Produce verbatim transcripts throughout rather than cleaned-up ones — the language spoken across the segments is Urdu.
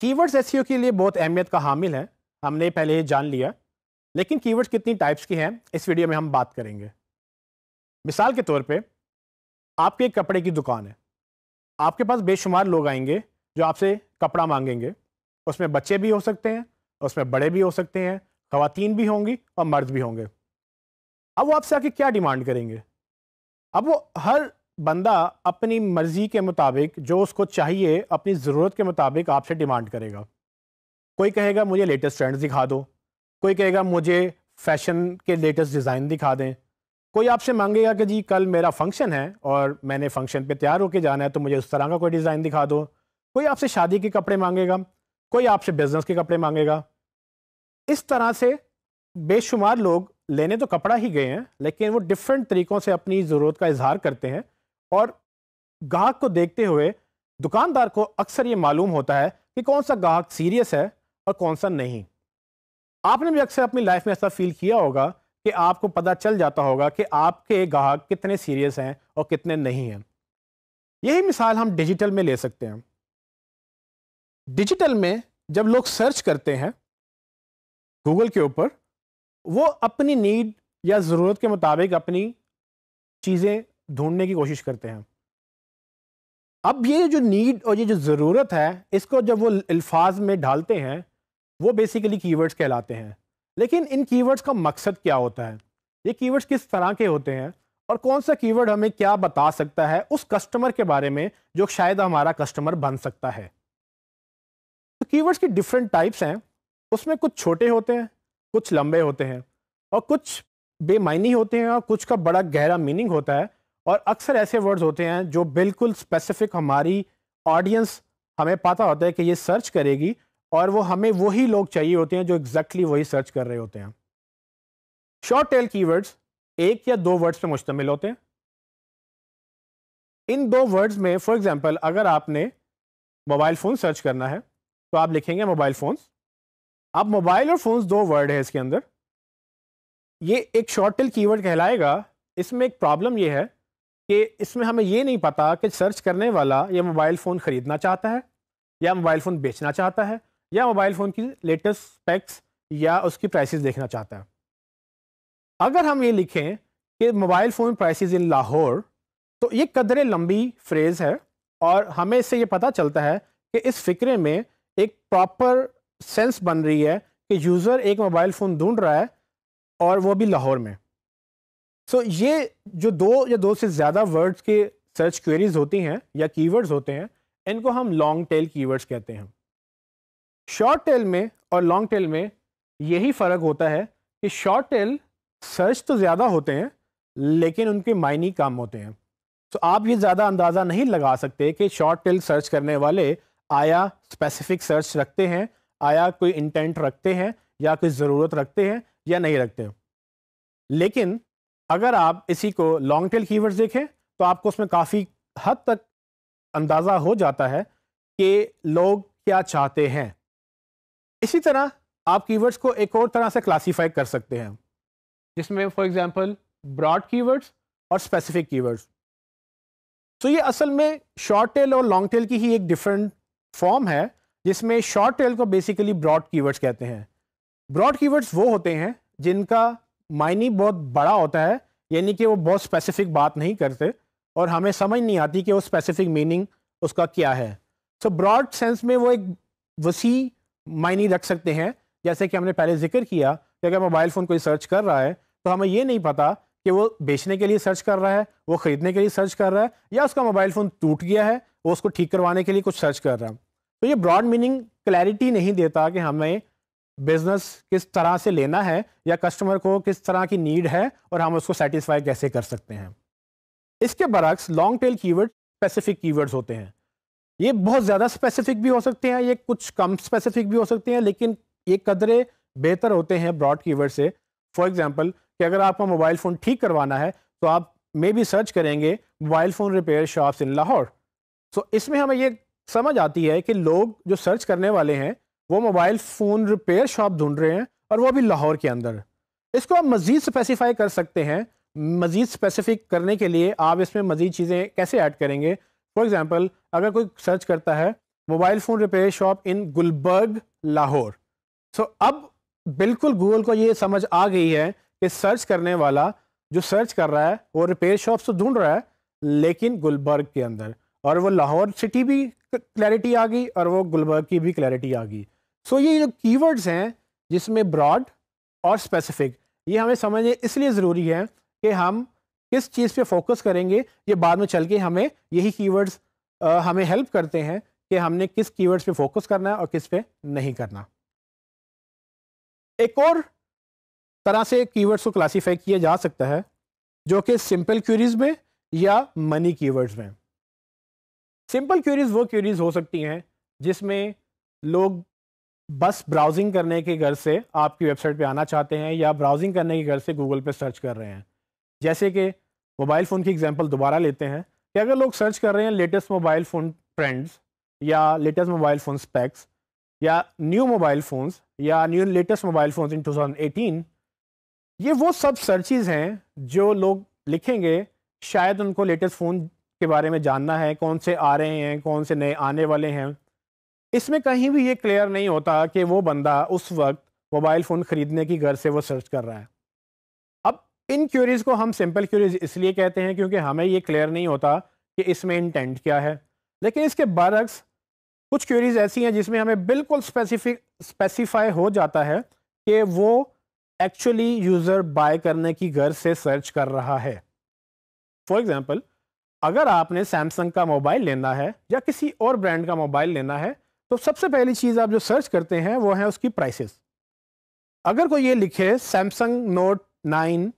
कीवर्ड्स एसईओ के लिए बहुत अहमियत का हामिल है, हमने पहले जान लिया, लेकिन कीवर्ड्स कितनी टाइप्स की हैं इस वीडियो में हम बात करेंगे। मिसाल के तौर पे आपकी एक कपड़े की दुकान है, आपके पास बेशुमार लोग आएंगे जो आपसे कपड़ा मांगेंगे। उसमें बच्चे भी हो सकते हैं, उसमें बड़े भी हो सकते हैं, ख़वातीन भी होंगी और मर्द भी होंगे। अब वो आपसे आके क्या डिमांड करेंगे? अब वो हर बंदा अपनी मर्ज़ी के मुताबिक जो उसको चाहिए अपनी ज़रूरत के मुताबिक आपसे डिमांड करेगा। कोई कहेगा मुझे लेटेस्ट ट्रेंड्स दिखा दो, कोई कहेगा मुझे फ़ैशन के लेटेस्ट डिज़ाइन दिखा दें, कोई आपसे मांगेगा कि जी कल मेरा फंक्शन है और मैंने फंक्शन पे तैयार होके जाना है तो मुझे उस तरह का कोई डिज़ाइन दिखा दो। कोई आपसे शादी के कपड़े मांगेगा, कोई आपसे बिजनेस के कपड़े मांगेगा। इस तरह से बेशुमार लोग लेने तो कपड़ा ही गए हैं, लेकिन वो डिफरेंट तरीक़ों से अपनी ज़रूरत का इजहार करते हैं और ग्राहक को देखते हुए दुकानदार को अक्सर ये मालूम होता है कि कौन सा ग्राहक सीरियस है और कौन सा नहीं। आपने भी अक्सर अपनी लाइफ में ऐसा फील किया होगा कि आपको पता चल जाता होगा कि आपके ग्राहक कितने सीरियस हैं और कितने नहीं हैं। यही मिसाल हम डिजिटल में ले सकते हैं। डिजिटल में जब लोग सर्च करते हैं गूगल के ऊपर, वो अपनी नीड या ज़रूरत के मुताबिक अपनी चीज़ें ढूंढने की कोशिश करते हैं। अब ये जो नीड और ये जो ज़रूरत है, इसको जब वो अल्फाज में डालते हैं वो बेसिकली कीवर्ड्स कहलाते हैं। लेकिन इन कीवर्ड्स का मकसद क्या होता है, ये कीवर्ड्स किस तरह के होते हैं और कौन सा कीवर्ड हमें क्या बता सकता है उस कस्टमर के बारे में जो शायद हमारा कस्टमर बन सकता है। तो कीवर्ड्स की डिफरेंट टाइप्स हैं, उसमें कुछ छोटे होते हैं, कुछ लंबे होते हैं और कुछ बेमायनी होते हैं और कुछ का बड़ा गहरा मीनिंग होता है। और अक्सर ऐसे वर्ड्स होते हैं जो बिल्कुल स्पेसिफिक हमारी ऑडियंस, हमें पता होता है कि ये सर्च करेगी और वो हमें वही लोग चाहिए होते हैं जो एग्जैक्टली वही सर्च कर रहे होते हैं। शॉर्ट टेल कीवर्ड्स एक या दो वर्ड्स पे मुश्तमिल होते हैं। इन दो वर्ड्स में फॉर एग्जांपल अगर आपने मोबाइल फ़ोन सर्च करना है तो आप लिखेंगे मोबाइल फ़ोन्स। अब मोबाइल और फोन्स दो वर्ड है इसके अंदर, ये एक शॉर्ट टेल कीवर्ड कहलाएगा। इसमें एक प्रॉब्लम ये है कि इसमें हमें ये नहीं पता कि सर्च करने वाला ये मोबाइल फ़ोन ख़रीदना चाहता है या मोबाइल फ़ोन बेचना चाहता है या मोबाइल फ़ोन की लेटेस्ट स्पेक्स या उसकी प्राइसेस देखना चाहता है। अगर हम ये लिखें कि mobile phone prices in Lahore, तो ये कदरे लंबी फ्रेज़ है और हमें इससे ये पता चलता है कि इस फ़िक्रे में एक प्रॉपर सेंस बन रही है कि यूज़र एक मोबाइल फ़ोन ढूंढ रहा है और वो भी लाहौर में। सो so, ये जो दो या दो से ज़्यादा वर्ड्स के सर्च क्वेरीज होती हैं या कीवर्ड्स होते हैं, इनको हम लॉन्ग टेल कीवर्ड्स कहते हैं। शॉर्ट टेल में और लॉन्ग टेल में यही फ़र्क होता है कि शॉर्ट टेल सर्च तो ज़्यादा होते हैं लेकिन उनके मायने कम होते हैं। तो so, आप ये ज़्यादा अंदाज़ा नहीं लगा सकते कि शॉर्ट टेल सर्च करने वाले आया स्पेसिफिक सर्च रखते हैं, आया कोई इंटेंट रखते हैं या कोई ज़रूरत रखते हैं या नहीं रखते। लेकिन अगर आप इसी को लॉन्ग टेल कीवर्ड्स देखें तो आपको उसमें काफ़ी हद तक अंदाज़ा हो जाता है कि लोग क्या चाहते हैं। इसी तरह आप कीवर्ड्स को एक और तरह से क्लासीफाई कर सकते हैं, जिसमें फॉर एग्जांपल ब्रॉड कीवर्ड्स और स्पेसिफिक कीवर्ड्स। तो ये असल में शॉर्ट टेल और लॉन्ग टेल की ही एक डिफरेंट फॉर्म है, जिसमें शॉर्ट टेल को बेसिकली ब्रॉड कीवर्ड्स कहते हैं। ब्रॉड कीवर्ड्स वो होते हैं जिनका मायने बहुत बड़ा होता है, यानी कि वो बहुत स्पेसिफिक बात नहीं करते और हमें समझ नहीं आती कि वो स्पेसिफिक मीनिंग उसका क्या है। सो ब्रॉड सेंस में वो एक वसी मायने रख सकते हैं। जैसे कि हमने पहले जिक्र किया कि अगर मोबाइल फ़ोन कोई सर्च कर रहा है तो हमें ये नहीं पता कि वो बेचने के लिए सर्च कर रहा है, वो ख़रीदने के लिए सर्च कर रहा है, या उसका मोबाइल फ़ोन टूट गया है, वो उसको ठीक करवाने के लिए कुछ सर्च कर रहा है। तो ये ब्रॉड मीनिंग क्लैरिटी नहीं देता कि हमें बिजनेस किस तरह से लेना है या कस्टमर को किस तरह की नीड है और हम उसको सेटिस्फाई कैसे कर सकते हैं। इसके बरक्स long tail keyword specific keywords होते हैं। ये बहुत ज़्यादा स्पेसिफिक भी हो सकते हैं, ये कुछ कम स्पेसिफिक भी हो सकते हैं, लेकिन ये कदरे बेहतर होते हैं ब्रॉड कीवर्ड से। फॉर एग्जांपल कि अगर आपको मोबाइल फ़ोन ठीक करवाना है तो आप मे भी सर्च करेंगे mobile phone repair shops in Lahore. So इसमें हमें ये समझ आती है कि लोग जो सर्च करने वाले हैं वो मोबाइल फ़ोन रिपेयर शॉप ढूंढ रहे हैं और वो भी लाहौर के अंदर। इसको आप मज़ीद स्पेसिफाई कर सकते हैं। मज़ीद स्पेसिफिक करने के लिए आप इसमें मज़ीद चीज़ें कैसे ऐड करेंगे। फॉर एग्जांपल अगर कोई सर्च करता है mobile phone repair shop in Gulberg Lahore. So اب بالکل گوگل کو یہ سمجھ آ گئی ہے کہ سرچ کرنے والا جو سرچ کر رہا ہے وہ ریپیئر شاپس تو ڈھونڈ رہا ہے لیکن گلبرگ کے اندر, اور وہ لاہور سٹی بھی کلیئرٹی آ گئی اور وہ گلبرگ کی بھی کلیئرٹی آ گئی. سو یہ جو کی ورڈز ہیں جس میں براڈ اور اسپیسیفک, یہ ہمیں سمجھنے اس لیے ضروری ہے کہ ہم کس چیز پہ فوکس کریں گے. یہ بعد میں چل کے ہمیں یہی کی ورڈز ہمیں ہیلپ کرتے ہیں کہ ہم نے کس کی ورڈز پہ فوکس کرنا ہے اور کس پہ نہیں کرنا. ایک اور طرح سے کی ورڈز کو کلاسیفائی کیا جا سکتا ہے جو کہ سمپل کیوریز میں یا منی کی ورڈز میں. سمپل کیوریز وہ کیوریز ہو سکتی ہیں جس میں لوگ بس براؤزنگ کرنے کے غرض سے آپ کی ویب سائٹ پہ آنا چاہتے ہیں یا براؤزنگ کرنے کی غرض سے گوگل پہ سرچ کر رہے ہیں. جیسے کہ موبائل فون کی ایگزامپل دوبارہ لیتے ہیں کہ اگر لوگ سرچ کر رہے ہیں لیٹسٹ موبائل فون ٹرینڈز یا لیٹسٹ موبائل فون اسپیکس یا نیو موبائل فونز یا new latest mobile phones in two thousand eighteen, یہ وہ سب سرچز ہیں جو لوگ لکھیں گے. شاید ان کو لیٹسٹ فون کے بارے میں جاننا ہے, کون سے آ رہے ہیں, کون سے نئے آنے والے ہیں. اس میں کہیں بھی یہ کلیئر نہیں ہوتا کہ وہ بندہ اس وقت موبائل فون خریدنے کی غرض سے وہ سرچ کر رہا ہے. اب ان کیوریز کو ہم سمپل کیوریز اس لیے کہتے ہیں کیونکہ ہمیں یہ کلیئر نہیں ہوتا کہ اس میں انٹینٹ کیا ہے. لیکن اس کے برعکس کچھ کیوریز ایسی ہیں جس میں ہمیں بالکل اسپیسیفک اسپیسیفائی ہو جاتا ہے کہ وہ ایکچولی یوزر بائی کرنے کی غرض سے سرچ کر رہا ہے. فار ایگزامپل, اگر آپ نے سیمسنگ کا موبائل لینا ہے یا کسی اور برانڈ کا موبائل لینا ہے تو سب سے پہلی چیز آپ جو سرچ کرتے ہیں وہ ہیں اس کی پرائسز. اگر کوئی یہ لکھے Samsung Note nine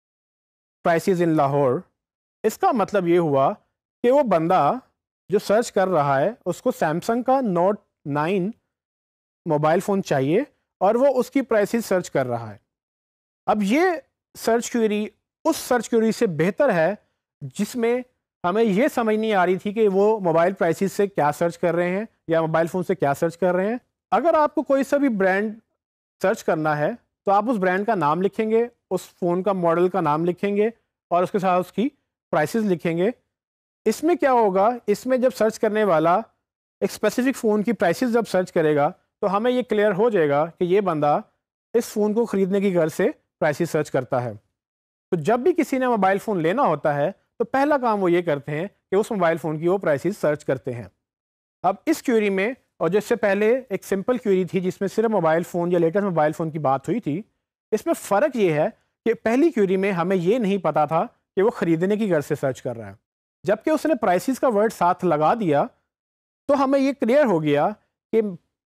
prices in Lahore, اس کا مطلب یہ ہوا کہ وہ بندہ جو سرچ کر رہا ہے اس کو سیمسنگ کا نوٹ نائن موبائل فون چاہیے اور وہ اس کی پرائسز سرچ کر رہا ہے. اب یہ سرچ کیوری اس سرچ کیوری سے بہتر ہے جس میں ہمیں یہ سمجھ نہیں آ رہی تھی کہ وہ موبائل پرائسز سے کیا سرچ کر رہے ہیں یا موبائل فون سے کیا سرچ کر رہے ہیں. اگر آپ کو کوئی سا بھی برانڈ سرچ کرنا ہے تو آپ اس برانڈ کا نام لکھیں گے, اس فون کا ماڈل کا نام لکھیں گے اور اس کے ساتھ اس کی پرائسز لکھیں گے. اس میں کیا ہوگا, اس میں جب سرچ کرنے والا ایک اسپیسیفک فون کی پرائسز جب سرچ کرے گا تو ہمیں یہ کلیئر ہو جائے گا کہ یہ بندہ اس فون کو خریدنے کی غرض سے پرائسز سرچ کرتا ہے. تو جب بھی کسی نے موبائل فون لینا ہوتا ہے تو پہلا کام وہ یہ کرتے ہیں کہ اس موبائل فون کی وہ پرائسز سرچ کرتے ہیں. اب اس کیوری میں, اور جس سے پہلے ایک سمپل کیوری تھی جس میں صرف موبائل فون یا لیٹسٹ موبائل فون کی بات ہوئی تھی, اس میں فرق یہ ہے کہ پہلی کیوری میں ہمیں یہ نہیں پتا تھا کہ وہ خریدنے کی غرض سے سرچ کر رہا ہے. جبکہ اس نے پرائسز کا ورڈ ساتھ لگا دیا تو ہمیں یہ کلیئر ہو گیا کہ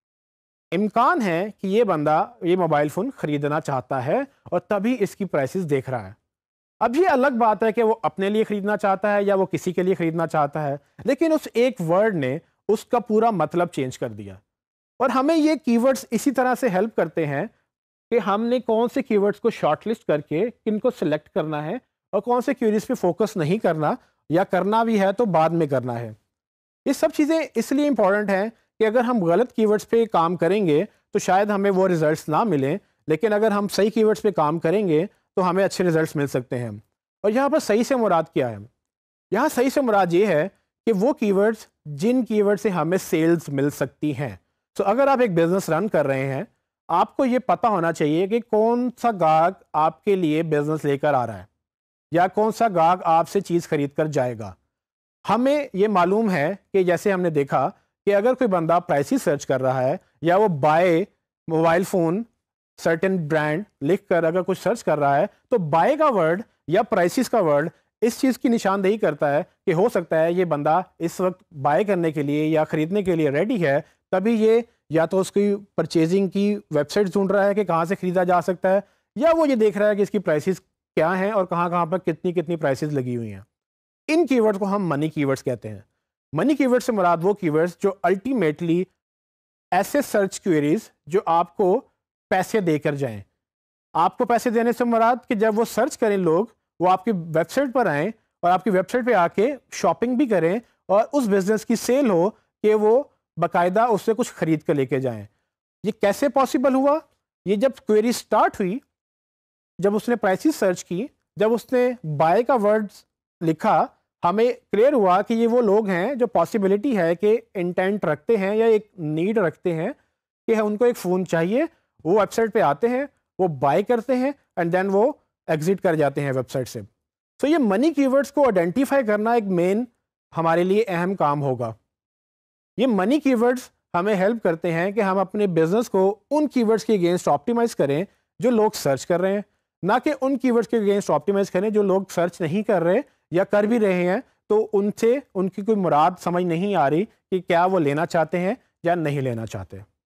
امکان ہے کہ یہ بندہ یہ موبائل فون خریدنا چاہتا ہے اور تبھی اس کی پرائسز دیکھ رہا ہے. اب یہ الگ بات ہے کہ وہ اپنے لیے خریدنا چاہتا ہے یا وہ کسی کے لیے خریدنا چاہتا ہے, لیکن اس ایک ورڈ نے اس کا پورا مطلب چینج کر دیا. اور ہمیں یہ کی ورڈز اسی طرح سے ہیلپ کرتے ہیں کہ ہم نے کون سے کی ورڈز کو شارٹ لسٹ کر کے کن کو سلیکٹ کرنا ہے اور کون سے کیوریز پہ فوکس نہیں کرنا, یا کرنا بھی ہے تو بعد میں کرنا ہے. یہ سب چیزیں اس لیے امپورٹنٹ ہیں کہ اگر ہم غلط کی ورڈز پہ کام کریں گے تو شاید ہمیں وہ ریزلٹس نہ ملیں, لیکن اگر ہم صحیح کی ورڈز پہ کام کریں گے تو ہمیں اچھے ریزلٹس مل سکتے ہیں. اور یہاں پر صحیح سے مراد کیا ہے؟ یہاں صحیح سے مراد یہ ہے کہ وہ کی ورڈز جن کی ورڈ سے ہمیں سیلز مل سکتی ہیں. سو so, اگر آپ ایک بزنس رن کر رہے ہیں, آپ کو یہ پتہ ہونا چاہیے کہ کون سا گاہک آپ کے لیے بزنس لے کر آ رہا ہے یا کون سا گاہک آپ سے چیز خرید کر جائے گا. ہمیں یہ معلوم ہے کہ جیسے ہم نے دیکھا کہ اگر کوئی بندہ پرائسز سرچ کر رہا ہے یا وہ buy mobile phone certain brand لکھ کر اگر کچھ سرچ کر رہا ہے تو بائی کا ورڈ یا پرائسز کا ورڈ اس چیز کی نشاندہی کرتا ہے کہ ہو سکتا ہے یہ بندہ اس وقت بائی کرنے کے لیے یا خریدنے کے لیے ریڈی ہے. تبھی یہ یا تو اس کی پرچیزنگ کی ویب سائٹ ڈھونڈ رہا ہے کہ کہاں سے خریدا جا سکتا ہے, یا وہ یہ دیکھ رہا ہے کہ اس کی پرائسز کیا ہیں اور کہاں کہاں پر کتنی کتنی پرائسز لگی ہوئی ہیں. ان کی ورڈ کو ہم منی کی ورڈز کہتے ہیں. منی کی ورڈ سے مراد وہ کی ورڈز جو الٹیمیٹلی ایسے سرچ کوئریز جو آپ کو پیسے دے کر جائیں. آپ کو پیسے دینے سے مراد کہ جب وہ سرچ کریں لوگ, وہ آپ کی ویب سائٹ پر آئیں اور آپ کی ویب سائٹ پہ آ کے شاپنگ بھی کریں اور اس بزنس کی سیل ہو کہ وہ باقاعدہ اس سے کچھ خرید کر لے کے جائیں. یہ کیسے پاسبل ہوا؟ یہ جب کوئری سٹارٹ ہوئی, جب اس نے پرائسز سرچ کی, جب اس نے بائی کا ورڈ لکھا ہمیں کلیئر ہوا کہ یہ وہ لوگ ہیں جو پاسبلٹی ہے کہ انٹینٹ رکھتے ہیں یا ایک نیڈ رکھتے ہیں کہ ان کو ایک فون چاہیے، وہ ویب سائٹ پہ آتے ہیں، وہ بائی کرتے ہیں اینڈ دین وہ ایگزٹ کر جاتے ہیں ویب سائٹ سے. سو یہ منی کی ورڈس کو آئیڈینٹیفائی کرنا ایک مین ہمارے لیے اہم کام ہوگا. یہ منی کی ورڈس ہمیں ہیلپ کرتے ہیں کہ ہم اپنے بزنس کو ان کی ورڈس کے اگینسٹ آپٹیمائز کریں جو لوگ سرچ کر رہے ہیں، نہ کہ ان کی ورڈس کے اگینسٹ آپٹیمائز کریں جو لوگ سرچ نہیں کر رہے یا کر بھی رہے ہیں تو ان سے ان کی کوئی مراد سمجھ نہیں آ رہی کہ کیا وہ لینا چاہتے ہیں یا نہیں لینا چاہتے.